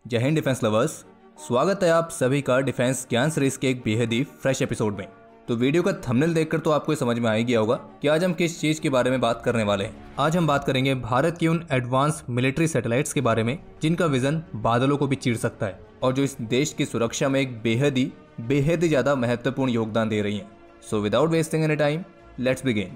जय Hind defence lovers, स्वागत है आप सभी का डिफेंस ज्ञान सीरीज के एक बेहद ही फ्रेश एपिसोड में। तो वीडियो का थंबनेल देखकर तो आपको समझ में आ ही गया होगा कि आज हम किस चीज के बारे में बात करने वाले हैं। आज हम बात करेंगे भारत की उन एडवांस मिलिट्री सैटेलाइट्स के बारे में जिनका विजन बादलों को भी चीर सकता है और जो इस देश की सुरक्षा में एक बेहद ही ज्यादा महत्वपूर्ण योगदान दे रही है। So without wasting any time, let's begin.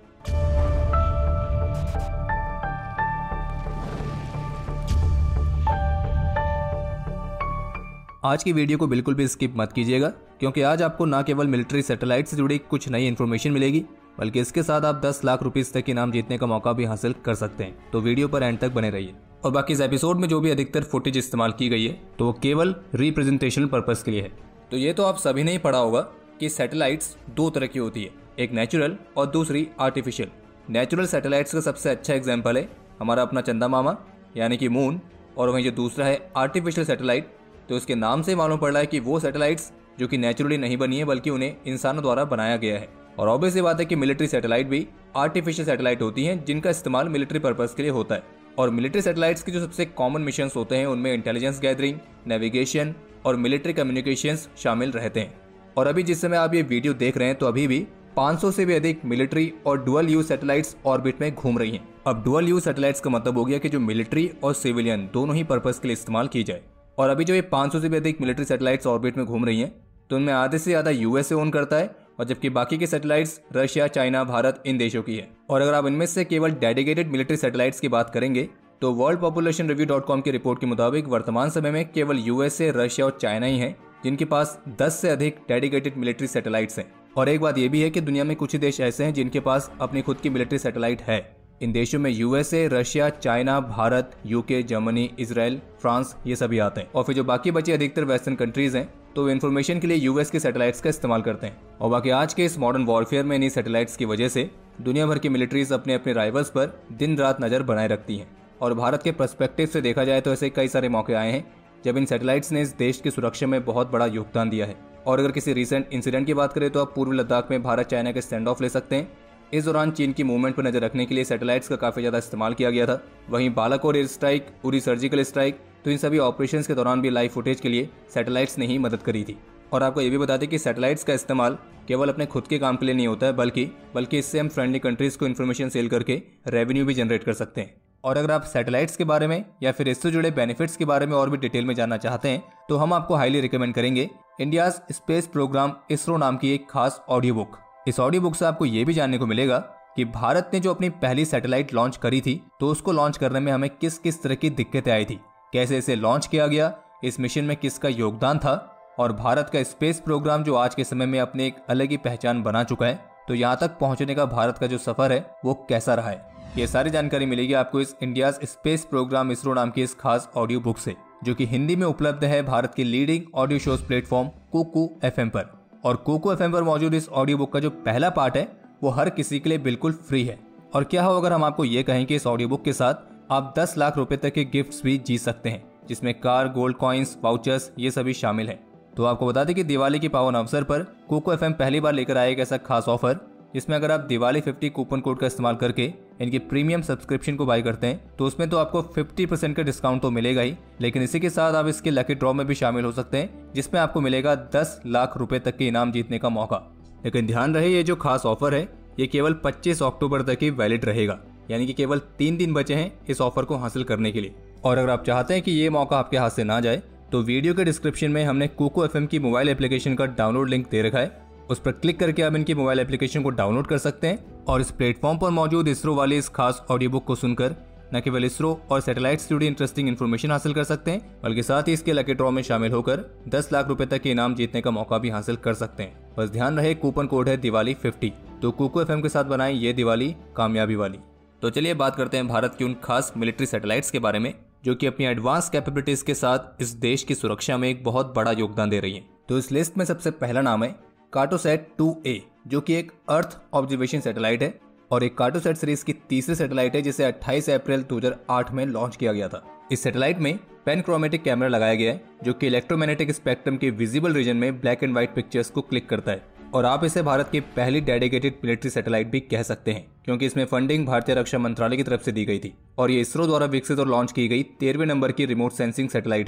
आज की वीडियो को बिल्कुल भी स्किप मत कीजिएगा, क्योंकि आज आपको न केवल मिलिट्री सैटेलाइट से जुड़ी कुछ नई इन्फॉर्मेशन मिलेगी, बल्कि इसके साथ आप 10 लाख रुपीस तक इनाम जीतने का मौका भी हासिल कर सकते हैं। तो वीडियो पर एंड तक बने रहिए। और बाकी इस एपिसोड में जो भी अधिकतर फुटेज इस्तेमाल की गई है तो वो केवल रिप्रेजेंटेशनल पर्पज के लिए है। तो ये तो आप सभी ने ही पढ़ा होगा कि सैटेलाइट्स दो तरह की होती है, एक नेचुरल और दूसरी आर्टिफिशियल। नेचुरल सैटेलाइट्स का सबसे अच्छा एग्जाम्पल है हमारा अपना चंदा मामा यानी कि मून, और वहीं जो दूसरा है आर्टिफिशियल सैटेलाइट, तो इसके नाम से मालूम पड़ रहा है कि वो सैटेलाइट्स जो कि नेचुरली नहीं बनी है बल्कि उन्हें इंसानों द्वारा बनाया गया है। और ऑब्वियस ये बात है कि मिलिट्री सैटेलाइट भी आर्टिफिशियल सैटेलाइट होती हैं जिनका इस्तेमाल मिलिट्री पर्पस के लिए होता है। और मिलिट्री सैटेलाइट्स के जो सबसे कॉमन मिशंस होते हैं उनमें इंटेलिजेंस गैदरिंग, नेविगेशन और मिलिट्री कम्युनिकेशंस शामिल रहते हैं। और अभी जिस समय आप ये वीडियो देख रहे हैं तो अभी भी 500 से भी अधिक मिलिट्री और डुअल यूज सैटेलाइट्स ऑर्बिट में घूम रही हैं। अब डुअल यूज सैटेलाइट्स का मतलब हो गया कि जो मिलिट्री और सिविलियन दोनों ही पर्पस के लिए इस्तेमाल की जाए। और अभी जो ये 500 से भी अधिक मिलिट्री सैटेलाइट्स ऑर्बिट में घूम रही हैं तो उनमें आधे से ज्यादा यूएसए ओन करता है, और जबकि बाकी के सैटेलाइट्स रशिया, चाइना, भारत इन देशों की है। और अगर आप इनमें से केवल डेडिकेटेड मिलिट्री सैटेलाइट्स की बात करेंगे तो वर्ल्ड पॉपुलेशन रिव्यू.com की रिपोर्ट के मुताबिक वर्तमान समय में केवल यूएसए, रशिया और चाइना ही हैं जिनके पास 10 से अधिक डेडिकेटेड मिलिट्री सैटेलाइट्स हैं। और एक बात यह भी है कि दुनिया में कुछ ही देश ऐसे हैं जिनके पास अपनी खुद की मिलिट्री सैटेलाइट है। इन देशों में USA, Russia, China, Bharat, UK, Germany, Israel, France ये सभी आते हैं। और फिर जो बाकी बचे अधिकतर वेस्टर्न कंट्रीज हैं तो इन्फॉर्मेशन के लिए यूएस के सैटेलाइट्स का इस्तेमाल करते हैं। और बाकी आज के इस मॉडर्न वॉरफेयर में इन्हीं सैटेलाइट्स की वजह से दुनिया भर की मिलिट्रीज अपने अपने राइवल्स पर दिन रात नजर बनाए रखती हैं। और भारत के पर्सपेक्टिव से देखा जाए तो ऐसे कई सारे मौके आए हैं जब इन सैटेलाइट्स ने इस देश की सुरक्षा में बहुत बड़ा योगदान दिया है। और अगर किसी रिसेंट इंसिडेंट की बात करें तो आप पूर्वी लद्दाख में भारत चाइना के स्टैंड ऑफ ले सकते हैं। इस दौरान चीन की मूवमेंट पर नजर रखने के लिए सैटेलाइट्स का काफी ज्यादा इस्तेमाल किया गया था। वहीं Balakot air strike, Uri surgical strike, तो इन सभी ऑपरेशंस के दौरान भी लाइव फुटेज के लिए सैटेलाइट्स ने ही मदद करी थी। और आपको ये भी बता दें कि सैटेलाइट्स का इस्तेमाल केवल अपने खुद के काम के लिए नहीं होता है, बल्कि इससे हम फ्रेंडली कंट्रीज को इन्फॉर्मेशन सेल करके रेवेन्यू भी जनरेट कर सकते हैं। और अगर आप सैटेलाइट्स के बारे में या फिर इससे जुड़े बेनिफिट्स के बारे में और भी डिटेल में जानना चाहते हैं तो हम आपको हाईली रिकमेंड करेंगे इंडियाज स्पेस प्रोग्राम इसरो नाम की एक खास ऑडियो बुक। इस ऑडियो बुक से आपको ये भी जानने को मिलेगा कि भारत ने जो अपनी पहली सैटेलाइट लॉन्च करी थी तो उसको लॉन्च करने में हमें किस किस तरह की दिक्कतें आई थी, कैसे इसे लॉन्च किया गया, इस मिशन में किसका योगदान था, और भारत का स्पेस प्रोग्राम जो आज के समय में अपनी एक अलग ही पहचान बना चुका है, तो यहाँ तक पहुंचने का भारत का जो सफर है वो कैसा रहा है। ये सारी जानकारी मिलेगी आपको इस इंडियाज स्पेस प्रोग्राम इसरो नाम की इस खास ऑडियो बुक से, जो कि हिंदी में उपलब्ध है भारत की leading audio shows platform Kuku FM पर। और कुकू एफएम पर मौजूद इस ऑडियो बुक का जो पहला पार्ट है वो हर किसी के लिए बिल्कुल फ्री है। और क्या हो अगर हम आपको ये कहें कि इस ऑडियो बुक के साथ आप 10 लाख रुपए तक के गिफ्ट्स भी जीत सकते हैं, जिसमें कार, गोल्ड कॉइन्स, वाउचर्स ये सभी शामिल हैं। तो आपको बता दें कि दिवाली के पावन अवसर पर कुकू एफएम पहली बार लेकर आया एक ऐसा खास ऑफर जिसमें अगर आप दिवाली 50 कूपन कोड का इस्तेमाल करके इनकी प्रीमियम सब्सक्रिप्शन को बाय करते हैं तो उसमें तो आपको 50% का डिस्काउंट तो मिलेगा ही, लेकिन इसी के साथ आप इसके लकी ड्रॉ में भी शामिल हो सकते हैं जिसमें आपको मिलेगा 10 लाख रुपए तक के इनाम जीतने का मौका। लेकिन ध्यान रहे ये जो खास ऑफर है ये केवल 25 अक्टूबर तक ही वैलिड रहेगा, यानी कि केवल 3 दिन बचे हैं इस ऑफर को हासिल करने के लिए। और अगर आप चाहते हैं कि ये मौका आपके हाथ से ना जाए तो वीडियो के डिस्क्रिप्शन में हमने कुकू एफएम की मोबाइल एप्लीकेशन का डाउनलोड लिंक दे रखा है, उस पर क्लिक करके आप इनकी मोबाइल एप्लीकेशन को डाउनलोड कर सकते हैं और इस प्लेटफॉर्म पर मौजूद इसरो वाली इस खास ऑडियो बुक को सुनकर न केवल इसरो और सैटेलाइट से जुड़ी इंटरेस्टिंग इन्फॉर्मेशन हासिल कर सकते हैं, बल्कि साथ ही इसके लकी ड्रॉ में शामिल होकर 10 लाख रुपए तक के इनाम जीतने का मौका भी हासिल कर सकते हैं। बस ध्यान रहे कूपन कोड है दिवाली 50। तो कुकू एफएम के साथ बनाएं ये दिवाली कामयाबी वाली। तो चलिए बात करते हैं भारत की उन खास मिलिट्री सैटेलाइट्स के बारे में जो कि अपनी एडवांस कैपेबिलिटीज के साथ इस देश की सुरक्षा में एक बहुत बड़ा योगदान दे रही है। तो इस लिस्ट में सबसे पहला नाम है कार्टोसैट 2A, जो कि एक अर्थ ऑब्जर्वेशन सैटेलाइट है और एक कार्टोसैट सीरीज की तीसरी सैटेलाइट है जिसे 28 अप्रैल 2008 में लॉन्च किया गया था। इस सैटेलाइट में पेनक्रोमेटिक कैमरा लगाया गया है जो कि इलेक्ट्रोमैग्नेटिक स्पेक्ट्रम के विजिबल रीजन में ब्लैक एंड व्हाइट पिक्चर्स को क्लिक करता है। और आप इसे भारत की पहली डेडिकेटेड मिलिट्री सैटेलाइट भी कह सकते हैं, क्योंकि इसमें फंडिंग भारतीय रक्षा मंत्रालय की तरफ से दी गई थी और ये इसरो द्वारा विकसित और लॉन्च की गई 13वें नंबर की रिमोट सेंसिंग सैटेलाइट है।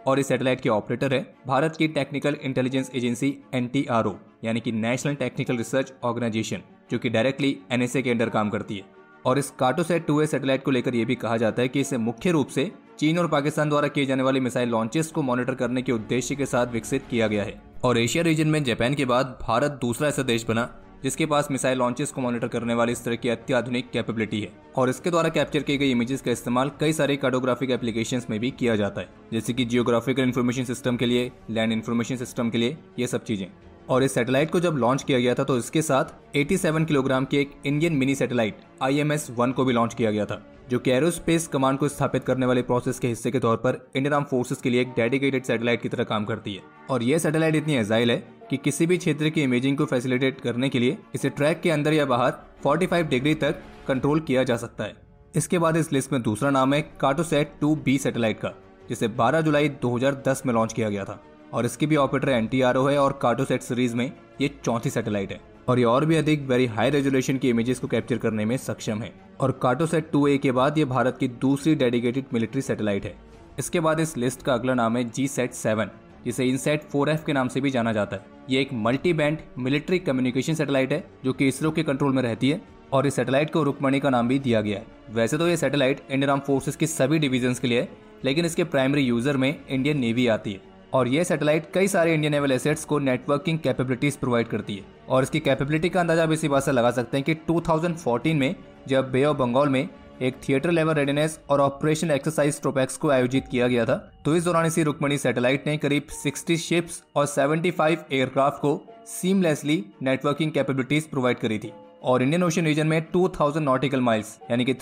और इस सैटेलाइट के ऑपरेटर है भारत की टेक्निकल इंटेलिजेंस एजेंसी NTRO यानी कि नेशनल टेक्निकल रिसर्च ऑर्गेनाइजेशन, जो कि डायरेक्टली NSA के अंडर काम करती है। और इस कार्टोसैट 2A सैटेलाइट को लेकर यह भी कहा जाता है कि इसे मुख्य रूप से चीन और पाकिस्तान द्वारा किए जाने वाले मिसाइल लॉन्चेस को मॉनिटर करने के उद्देश्य के साथ विकसित किया गया है। और एशिया रीजन में जापान के बाद भारत दूसरा ऐसा देश बना जिसके पास मिसाइल लॉन्चेस को मॉनिटर करने वाली इस तरह की अत्याधुनिक कैपेबिलिटी है। और इसके द्वारा कैप्चर किए गए इमेजेस का इस्तेमाल कई सारे कार्टोग्राफिक एप्लीकेशंस में भी किया जाता है, जैसे कि जियोग्राफिकल इन्फॉर्मेशन सिस्टम के लिए, लैंड इन्फॉर्मेशन सिस्टम के लिए, ये सब चीजें। और इस सैटेलाइट को जब लॉन्च किया गया था तो इसके साथ 87 किलोग्राम की एक इंडियन मिनी सैटेलाइट IMS-1 को भी लॉन्च किया गया था, जो कि एरोस्पेस कमांड को स्थापित करने वाले प्रोसेस के हिस्से के तौर पर इंडियन आर्म फोर्सेस के लिए एक डेडिकेटेड सैटेलाइट की तरह काम करती है। और यह सैटेलाइट इतनी एजाइल है कि किसी भी क्षेत्र की इमेजिंग को फैसिलिटेट करने के लिए इसे ट्रैक के अंदर या बाहर 45 डिग्री तक कंट्रोल किया जा सकता है। इसके बाद इस लिस्ट में दूसरा नाम है कार्टोसैट 2B सैटेलाइट का, जिसे 12 जुलाई 2010 में लॉन्च किया गया था। और इसकी भी ऑपरेटर NTRO है और कार्टोसैट सीरीज में ये चौथी सैटेलाइट है और ये और भी अधिक वेरी हाई रेजोल्यूशन की इमेजेस को कैप्चर करने में सक्षम है। और कार्टोसैट 2A के बाद ये भारत की दूसरी डेडिकेटेड मिलिट्री सैटेलाइट है। इसके बाद इस लिस्ट का अगला नाम है GSAT-7, जिसे इनसैट 4F के नाम से भी जाना जाता है। ये एक multi band military communication satellite है जो कि इसरो के कंट्रोल में रहती है और इस सैटेलाइट को रुक्मणी का नाम भी दिया गया है। वैसे तो ये सैटेलाइट इंडियन आर्म फोर्सेस की सभी डिविजन्स के लिए है, लेकिन इसके प्राइमरी यूजर में इंडियन नेवी आती है। और यह सैटेलाइट कई सारे इंडियन नेवल एसेट्स को नेटवर्किंग कैपेबिलिटीज प्रोवाइड करती है। और इसकी कैपेबिलिटी का अंदाजा आप इसी बात से लगा सकते हैं कि 2014 में जब बे ऑफ बंगाल में एक थिएटर लेवल रेडीनेस और ऑपरेशन एक्सरसाइज ट्रोपैक्स को आयोजित किया गया था, तो इस दौरान इसी रुक्मणी सैटेलाइट ने करीब 60 शिप्स और 75 एयरक्राफ्ट को सीमलेसली नेटवर्किंग कैपेबिलिटीज प्रोवाइड करी थी। और इंडियन ओशन रीजन में 2000 नॉटिकल माइल्स यानी कि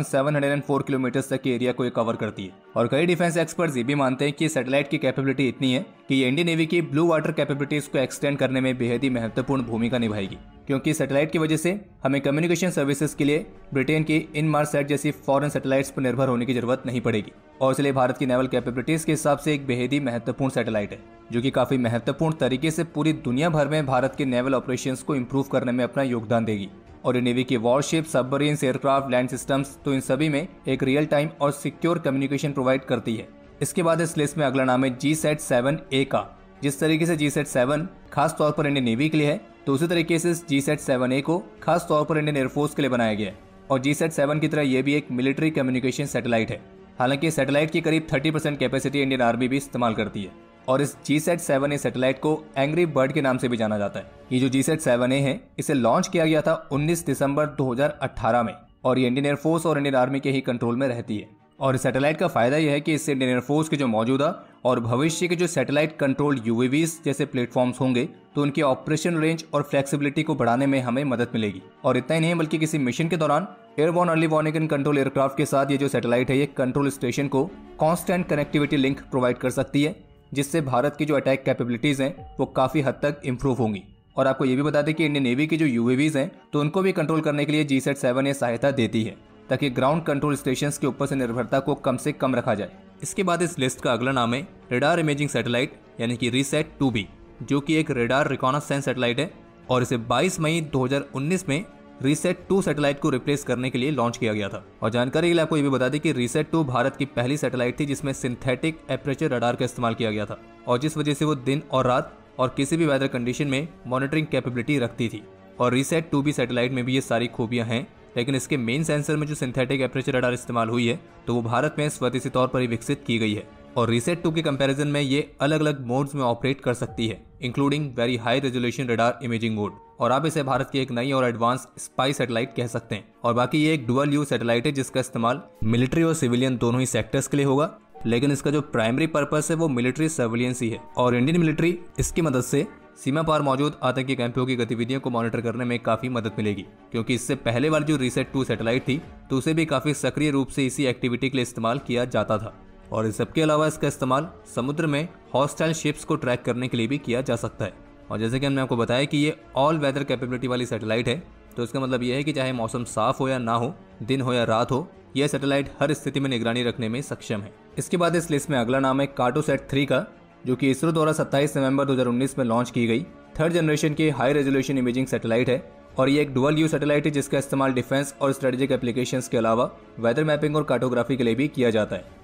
3704 किलोमीटर तक के एरिया को ये कवर करती है। और कई डिफेंस एक्सपर्ट्स ये भी मानते हैं कि सैटेलाइट की कैपेबिलिटी इतनी है कि ये इंडियन नेवी की ब्लू वाटर कैपेबिलिटीज को एक्सटेंड करने में बेहद ही महत्वपूर्ण भूमिका निभाएगी, क्योंकि सैटेलाइट की वजह से हमें कम्युनिकेशन सर्विसेज के लिए ब्रिटेन की इनमारसैट जैसी फॉरेन सैटेलाइट्स पर निर्भर होने की जरूरत नहीं पड़ेगी। और इसलिए भारत की नेवल कैपेबिलिटीज के हिसाब से एक बेहद ही महत्वपूर्ण सैटेलाइट है, जो कि काफी महत्वपूर्ण तरीके से पूरी दुनिया भर में भारत के नेवल ऑपरेशंस को इंप्रूव करने में अपना योगदान देगी। और नेवी की warship, submarines, aircraft, land systems, तो इन सभी में एक रियल टाइम और सिक्योर कम्युनिकेशन प्रोवाइड करती है। इसके बाद इस लिस्ट में अगला नाम है GSAT-7A का। जिस तरीके से GSAT-7 खास तौर पर इंडियन नेवी के लिए है, तो उसी तरीके से GSAT-7A को खास तौर पर इंडियन एयरफोर्स के लिए बनाया गया है। और GSAT-7 की तरह यह भी एक मिलिट्री कम्युनिकेशन सैटेलाइट है। हालांकि सैटेलाइट की करीब 30% कैपेसिटी इंडियन आर्मी भी इस्तेमाल करती है। और इस GSAT-7A सैटेलाइट को एंग्री बर्ड के नाम से भी जाना जाता है। ये जो GSAT-7A है, इसे लॉन्च किया गया था 19 दिसंबर 2018 में और ये इंडियन एयरफोर्स और इंडियन आर्मी के ही कंट्रोल में रहती है। और इस सैटेलाइट का फायदा यह है कि इससे इंडियन एयरफोर्स के जो मौजूदा और भविष्य के जो सैटेलाइट कंट्रोल UAVs जैसे प्लेटफॉर्म्स होंगे, तो उनकी ऑपरेशन रेंज और फ्लेक्सिबिलिटी को बढ़ाने में हमें मदद मिलेगी। और इतना ही नहीं, बल्कि किसी मिशन के दौरान airborne early warning and control aircraft के साथ ये जो सैटेलाइट है, ये कंट्रोल स्टेशन को कांस्टेंट कनेक्टिविटी लिंक प्रोवाइड कर सकती है, जिससे भारत की जो अटैक कैपेबिलिटीज हैं वो काफी हद तक इंप्रूव होंगी। और आपको ये भी बता दें कि इंडियन नेवी की जो UAVs हैं, तो उनको भी कंट्रोल करने के लिए GSAT-7A सहायता देती है, ताकि ग्राउंड कंट्रोल स्टेशंस के ऊपर से निर्भरता को कम से कम रखा जाए। इसके बाद इस लिस्ट का अगला नाम है रेडार इमेजिंग सैटेलाइट यानी कि RISAT-2B, जो कि एक रेडार रिकॉनेसेंस सैटेलाइट है। और इसे 22 मई 2019 में RISAT-2 सैटेलाइट को रिप्लेस करने के लिए लॉन्च किया गया था। और जानकारी के लिए आपको ये भी बता दें कि RISAT-2 भारत की पहली सैटेलाइट थी जिसमें सिंथेटिक एपरेचर रडार का इस्तेमाल किया गया था, और जिस वजह से वो दिन और रात और किसी भी वेदर कंडीशन में मॉनिटरिंग कैपेबिलिटी रखती थी। और RISAT-2B सैटेलाइट में भी ये सारी खूबियां हैं, लेकिन इसके मेन सेंसर में जो सिंथेटिक एपरेचर रडार इस्तेमाल हुई है, तो वो भारत में स्वदेशी तौर पर ही विकसित की गई है। और RISAT-2 के कंपैरिजन में ये अलग अलग मोड्स में ऑपरेट कर सकती है, including very high resolution radar imaging mode. और आप इसे भारत की एक नई और एडवांस स्पाई सैटेलाइट कह सकते हैं। और बाकी ये एक डुअल यूज सैटेलाइट है जिसका इस्तेमाल मिलिट्री और सिविलियन दोनों ही सेक्टर्स के लिए होगा, लेकिन इसका जो प्राइमरी पर्पस है वो मिलिट्री सर्विलियंस ही है। और इंडियन मिलिट्री इसकी मदद से सीमा पार मौजूद आतंकी कैंपों की गतिविधियों को मॉनिटर करने में काफी मदद मिलेगी, क्योंकि इससे पहले वाली जो RISAT-2 सैटेलाइट थी, तो उसे भी काफी सक्रिय रूप से इसी एक्टिविटी के लिए इस्तेमाल किया जाता था। और इस सबके अलावा इसका इस्तेमाल समुद्र में हॉस्टाइल शिप्स को ट्रैक करने के लिए भी किया जा सकता है। और जैसे कि हमने आपको बताया कि ये ऑल वेदर कैपेबिलिटी वाली सैटेलाइट है, तो इसका मतलब यह है कि चाहे मौसम साफ हो या ना हो, दिन हो या रात हो, यह सैटेलाइट हर स्थिति में निगरानी रखने में सक्षम है। इसके बाद इस लिस्ट में अगला नाम है कार्टोसैट-3 का, जो कि इसरो द्वारा 27 नवंबर 2019 में लॉन्च की गई थर्ड जनरेशन की हाई रेजोल्यूशन इमेजिंग सैटेलाइट है। और ये एक डुअल यूज सैटेलाइट है जिसका इस्तेमाल डिफेंस और स्ट्रेटेजिक एप्लीकेशंस के अलावा वेदर मैपिंग और कार्टोग्राफी के लिए भी किया जाता है।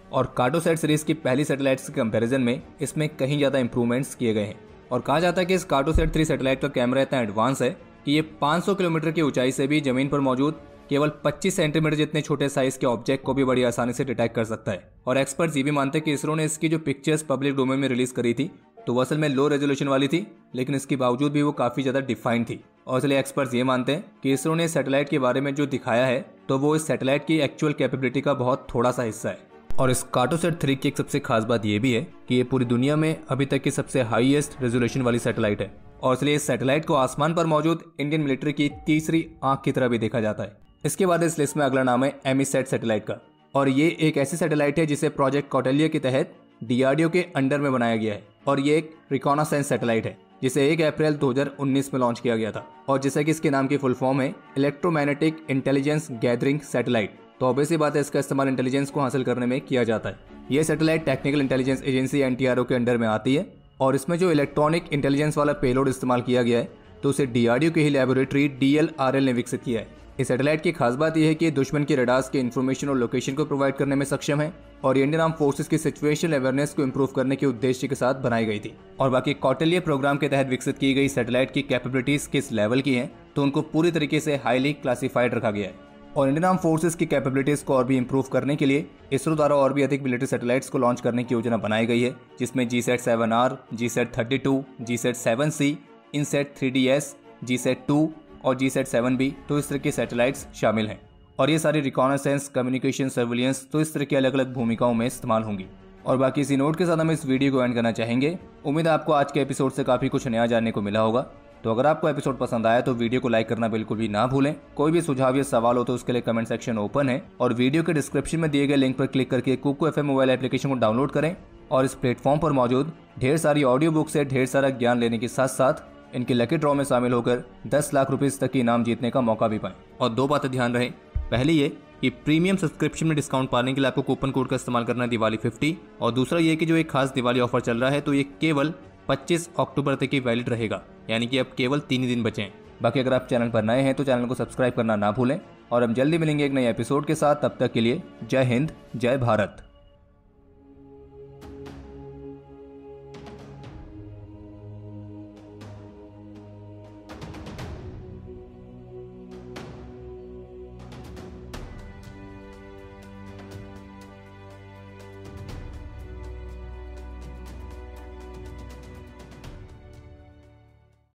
और कार्टोसैट सीरीज की पहली सैटेलाइट्स के कंपैरिजन में इसमें कहीं ज़्यादा इंप्रूवमेंट्स किए गए हैं। और कहा जाता है कि इस कार्टोसैट 3 सैटेलाइट का कैमरा इतना एडवांस है कि ये 500 किलोमीटर की ऊंचाई से भी जमीन पर मौजूद केवल 25 सेंटीमीटर जितने छोटे साइज के ऑब्जेक्ट को भी बड़ी आसानी से डिटेक्ट कर सकता है। और एक्सपर्ट्स ये भी मानते हैं कि इसरो ने इसकी जो पिक्चर्स पब्लिक डोमेन में रिलीज करी थी तो वो असल में लो रेजोल्यूशन वाली थी, लेकिन इसके बावजूद भी वो काफी ज्यादा डिफाइंड थी। और इसलिए एक्सपर्ट्स ये मानते हैं कि इसरो ने सैटेलाइट के बारे में जो दिखाया है तो वो इस सैटेलाइट की एक्चुअल कैपेबिलिटी का बहुत थोड़ा सा हिस्सा है। और इस कार्टोसैट 3 की एक सबसे खास बात यह भी है कि ये पूरी दुनिया में अभी तक की सबसे हाईएस्ट रेजोल्यूशन वाली सैटेलाइट है। और इसलिए इस सैटेलाइट को आसमान पर मौजूद इंडियन मिलिट्री की तीसरी आंख की तरह भी देखा जाता है। इसके बाद इस लिस्ट में अगला नाम है एमीसैट सैटेलाइट का। और ये एक ऐसी सैटेलाइट है जिसे प्रोजेक्ट कौटिल्य के तहत डीआरडीओ के अंडर में बनाया गया है। और ये एक रिकॉनासेंस सैटेलाइट है जिसे 1 अप्रैल 2019 में लॉन्च किया गया था। और जैसे कि इसके नाम की फुल फॉर्म है इलेक्ट्रोमैग्नेटिक इंटेलिजेंस गैदरिंग सैटेलाइट। तो ऑब्वियसली बात है इसका इस्तेमाल इंटेलिजेंस को हासिल करने में किया जाता है। ये satellite technical intelligence agency NTRO के अंडर में आती है। और इसमें जो इलेक्ट्रॉनिक इंटेलिजेंस वाला पेलोड इस्तेमाल किया गया है तो उसे डीआरडीओ की ही लैबोरेटरी डीएलआरएल ने विकसित किया है। इस सैटेलाइट की खास बात यह है कि दुश्मन के रडार्स के इन्फॉर्मेशन और लोकेशन को प्रोवाइड करने में सक्षम है। और इंडियन आर्म फोर्सेस की सिचुएशनल अवेयरनेस को इंप्रूव करने के उद्देश्य के साथ बनाई गई थी। और बाकी कौटिल्य प्रोग्राम के तहत विकसित की गई सैटेलाइट की कैपेबिलिटीज किस लेवल की हैं तो उनको पूरी तरीके से हाईली क्लासिफाइड रखा गया है। और इंडियन आर्म फोर्सेस की कैपेबिलिटीज को और भी इंप्रूव करने के लिए इसरो द्वारा और भी अधिक मिलिट्री सैटेलाइट्स को लॉन्च करने की योजना बनाई गई है, जिसमें GSAT-7R, GSAT-32, GSAT-7C, INSAT-3DS, GSAT-2 और GSAT-7B तो इस तरह के सैटेलाइट्स शामिल हैं। और ये सारी रिकॉनेसेंस, कम्युनिकेशन, सर्विलियंस तो इस तरह की अलग अलग भूमिकाओं में इस्तेमाल होंगी। और बाकी इसी नोट के साथ हम इस वीडियो को एंड करना चाहेंगे। उम्मीद है आपको आज के एपिसोड से काफ़ी कुछ नया जानने को मिला होगा। तो अगर आपको एपिसोड पसंद आया तो वीडियो को लाइक करना बिल्कुल भी ना भूलें। कोई भी सुझाव या सवाल हो तो उसके लिए कमेंट सेक्शन ओपन है। और वीडियो के डिस्क्रिप्शन में दिए गए लिंक पर क्लिक करके कुकू FM मोबाइल एप्लीकेशन को डाउनलोड करें। और इस प्लेटफॉर्म पर मौजूद ढेर सारी ऑडियो बुक से ढेर सारा ज्ञान लेने के साथ साथ इनके लकी ड्रॉ में शामिल होकर 10 लाख रुपीस तक के इनाम जीतने का मौका भी पाएं। और 2 बातें ध्यान रहे। पहली ये कि प्रीमियम सब्सक्रिप्शन में डिस्काउंट पाने के लिए आपको कूपन कोड का इस्तेमाल करना है दिवाली 50। और दूसरा ये कि जो एक खास दिवाली ऑफर चल रहा है तो ये केवल 25 अक्टूबर तक ही वैलिड रहेगा, यानी कि अब केवल 3 ही दिन बचे हैं। बाकी अगर आप चैनल पर नए हैं तो चैनल को सब्सक्राइब करना ना भूलें। और हम जल्दी मिलेंगे एक नए एपिसोड के साथ। तब तक के लिए जय हिंद, जय भारत।